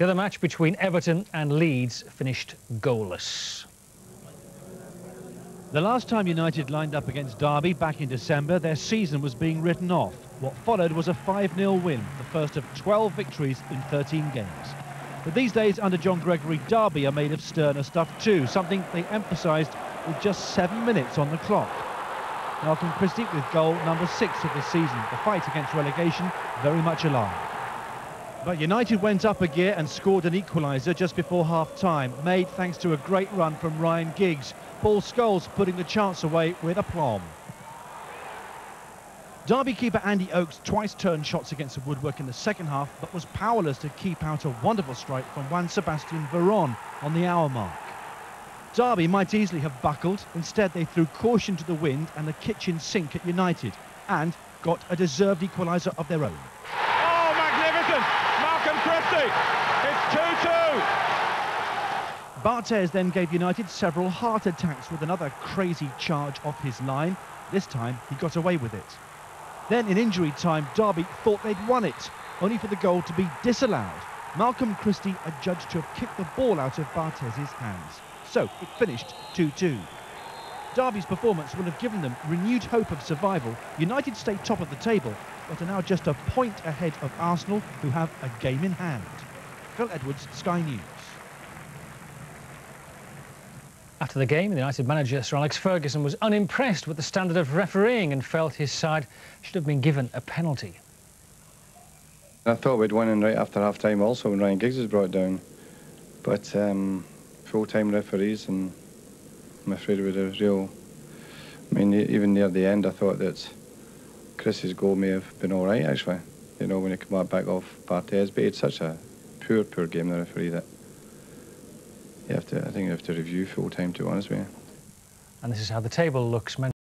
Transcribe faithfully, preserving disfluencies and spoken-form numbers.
The other match between Everton and Leeds finished goalless. The last time United lined up against Derby back in December, their season was being written off. What followed was a five nil win, the first of twelve victories in thirteen games. But these days, under John Gregory, Derby are made of sterner stuff too, something they emphasised with just seven minutes on the clock. Malcolm Christie with goal number six of the season. The fight against relegation very much alive. But United went up a gear and scored an equaliser just before half-time, made thanks to a great run from Ryan Giggs. Paul Scholes putting the chance away with aplomb. Derby keeper Andy Oakes twice turned shots against the woodwork in the second half, but was powerless to keep out a wonderful strike from Juan Sebastian Veron on the hour mark. Derby might easily have buckled. Instead, they threw caution to the wind and the kitchen sink at United, and got a deserved equaliser of their own. Oh, magnificent! Malcolm Christie! It's two two! Barthez then gave United several heart attacks with another crazy charge off his line. This time, he got away with it. Then, in injury time, Derby thought they'd won it, only for the goal to be disallowed. Malcolm Christie adjudged to have kicked the ball out of Barthez's hands. So, it finished two two. Derby's performance will have given them renewed hope of survival. United stay top of the table, but are now just a point ahead of Arsenal, who have a game in hand. Phil Edwards, Sky News. After the game, the United manager Sir Alex Ferguson was unimpressed with the standard of refereeing and felt his side should have been given a penalty. I thought we'd won in right after half-time also when Ryan Giggs was brought down. But um, full-time referees, and I'm afraid with a real... I mean, even near the end, I thought that Chris's goal may have been all right, actually. You know, when he came back off Barthez, but he had such a poor, poor game, the referee, that you have to, I think you have to review full-time, to be honest with you. And this is how the table looks.